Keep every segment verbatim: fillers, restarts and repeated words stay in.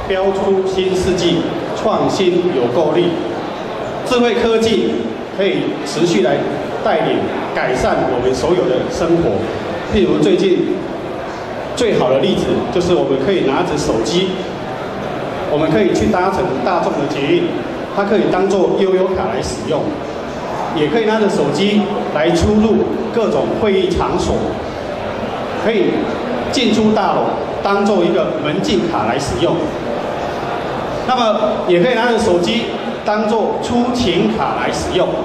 标出新世纪，创新有够力。智慧科技可以持续来带领改善我们所有的生活。譬如最近最好的例子就是我们可以拿着手机，我们可以去搭乘大众的捷运，它可以当作悠游卡来使用，也可以拿着手机来出入各种会议场所，可以进出大楼当作一个门禁卡来使用。那么也可以拿着手机当作出勤卡来使用。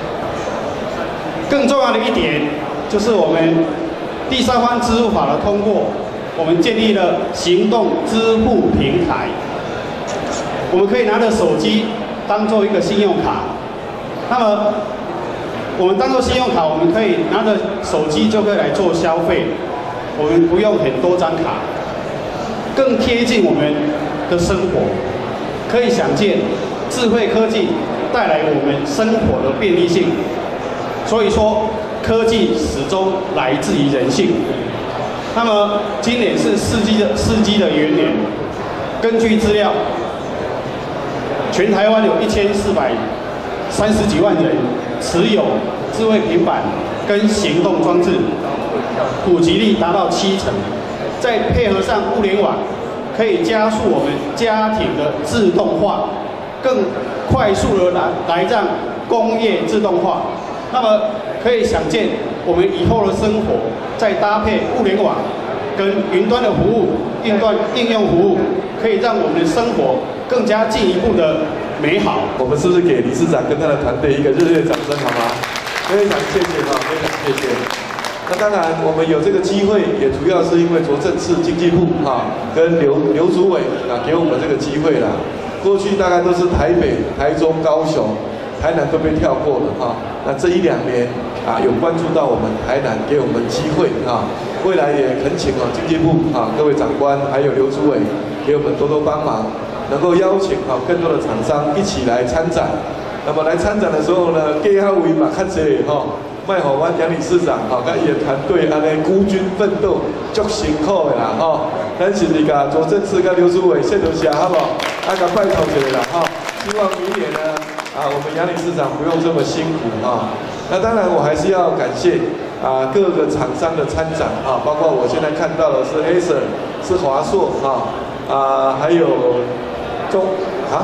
更重要的一点就是我们第三方支付法的通过，我们建立了行动支付平台。我们可以拿着手机当做一个信用卡，那么我们当做信用卡，我们可以拿着手机就可以来做消费，我们不用很多张卡，更贴近我们的生活。可以想见，智慧科技带来我们生活的便利性。所以说，科技始终来自于人性。那么今年是四 G 的四 G 的元年，根据资料，全台湾有一千四百三十几万人持有智慧平板跟行动装置，普及率达到七成。再配合上物联网，可以加速我们家庭的自动化，更快速的来来让工业自动化。那么可以想见，我们以后的生活再搭配物联网跟云端的服务、应端应用服务，可以让我们的生活更加进一步的美好。 我们是不是给理事长跟他的团队一个热烈掌声，好吗？非常谢谢哈，非常谢谢。那当然，我们有这个机会，也主要是因为着政次经济部哈跟刘刘主委啊给我们这个机会啦。过去大概都是台北、台中、高雄。台南都被跳过了哈，那这一两年啊，有关注到我们台南，给我们机会啊，未来也恳请啊经济部啊各位长官还有刘主委给我们多多帮忙，能够邀请啊更多的厂商一起来参展。那么来参展的时候呢，给他为嘛看这哈，卖好湾杨理事长哈跟伊的团队安尼孤军奋斗，足辛苦的啦哈。咱是那个左正次跟刘主委谢多谢好不好？啊个拜托一下啦哈，希望明年呢。啊，我们杨理事长不用这么辛苦啊。那当然，我还是要感谢啊各个厂商的参展啊，包括我现在看到的是 Acer， 是华硕啊，啊还有中啊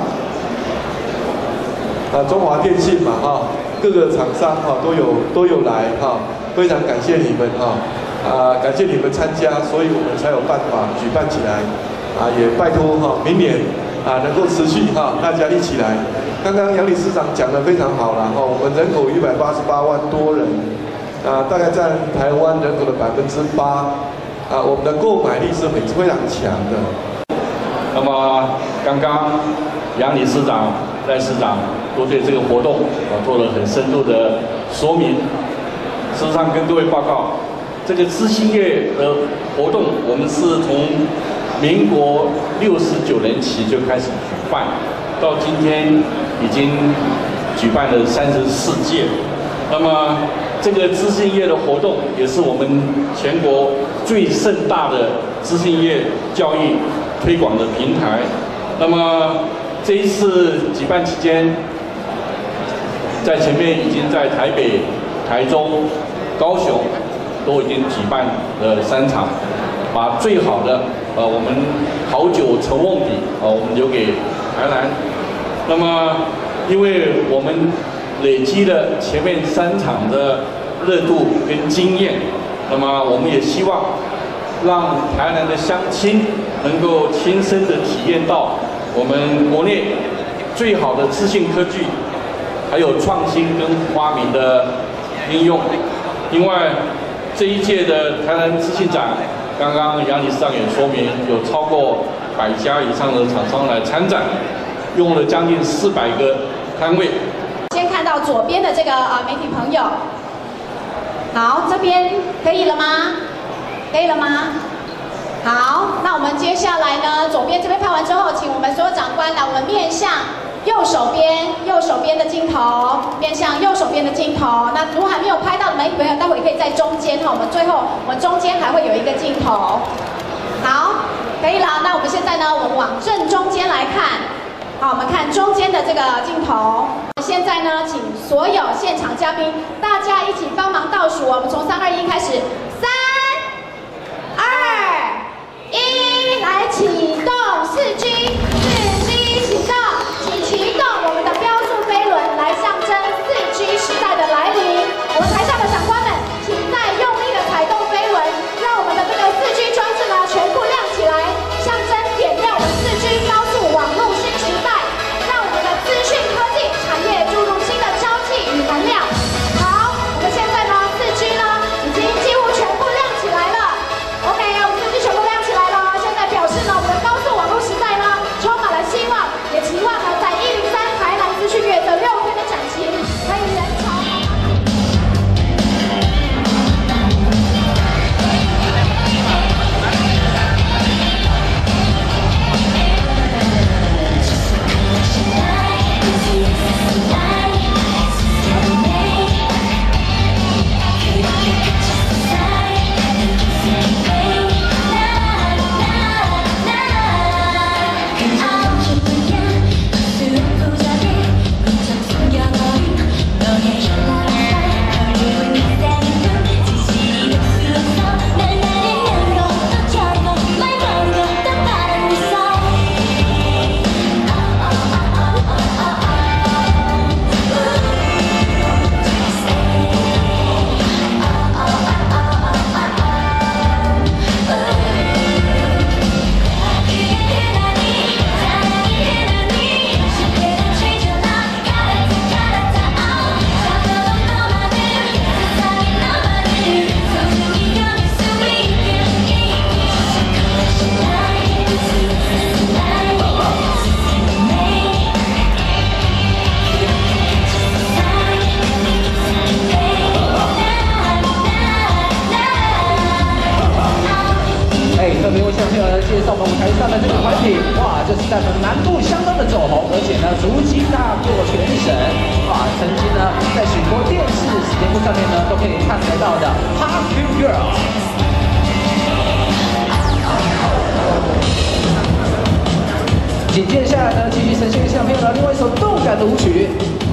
啊中华电信嘛哈，各个厂商哈都有都有来哈，非常感谢你们哈啊，感谢你们参加，所以我们才有办法举办起来啊，也拜托哈明年啊能够持续哈大家一起来。刚刚杨理事长讲得非常好了哈，我们人口一百八十八万多人，啊，大概占台湾人口的百分之八，啊，我们的购买力是很非常强的。 那么刚刚杨理事长、赖市长都对这个活动啊做了很深入的说明。事实上，跟各位报告，这个知心月的活动，我们是从民国六十九年起就开始举办。到今天已经举办了三十四届，那么这个知信业的活动也是我们全国最盛大的知信业教育推广的平台。那么这一次举办期间，在前面已经在台北、台中、高雄都已经举办了三场，把最好的呃我们好酒沉瓮底啊，我们留给台南。那么，因为我们累积了前面三场的热度跟经验，那么我们也希望让台南的乡亲能够亲身的体验到我们国内最好的资讯科技，还有创新跟发明的应用。另外，这一届的台南资讯展，刚刚杨理事长也说明，有超过百家以上的厂商来参展。用了将近四百个摊位。 先看到左边的这个呃媒体朋友，好，这边可以了吗？可以了吗？好，那我们接下来呢，左边这边拍完之后，请我们所有长官来，我们面向右手边，右手边的镜头，面向右手边的镜头。那如果还没有拍到的媒体朋友，待会可以在中间哈，我们最后我们中间还会有一个镜头。好。 可以了。那我们现在呢，我们往正中间来看。好，我们看中间的这个镜头。现在呢，请所有现场嘉宾，大家一起帮忙倒数。我们从三二一开始，三、二、一，来启动四 G， 四 G 启动，请启动我们的标速飞轮，来象征四 G 时代的来临。我们台上的长官们，请再用力的踩动飞轮，让我们的这个四 G 装置呢全部亮起来，象征点亮我们四 G 高速网络新时代，让我们的资讯科技产业注入新的朝气与能量。好，我们现在呢四 G 呢已经几乎全部亮起来了。OK， 我们四 G 全部亮起来了，现在表示呢我们的高速网络时代呢充满了希望，也期望呢在一零三台南资讯月这六天的展期可以人潮。 特别为向朋友来介绍我们舞台上的这个团体，哇，这是在我们南部相当的走红，而且呢，足迹大过全省，哇，曾经呢在许多电视节目上面呢都可以看得到的 Pop Girls。紧接下来呢，继续呈现向朋友的另外一首动感的舞曲。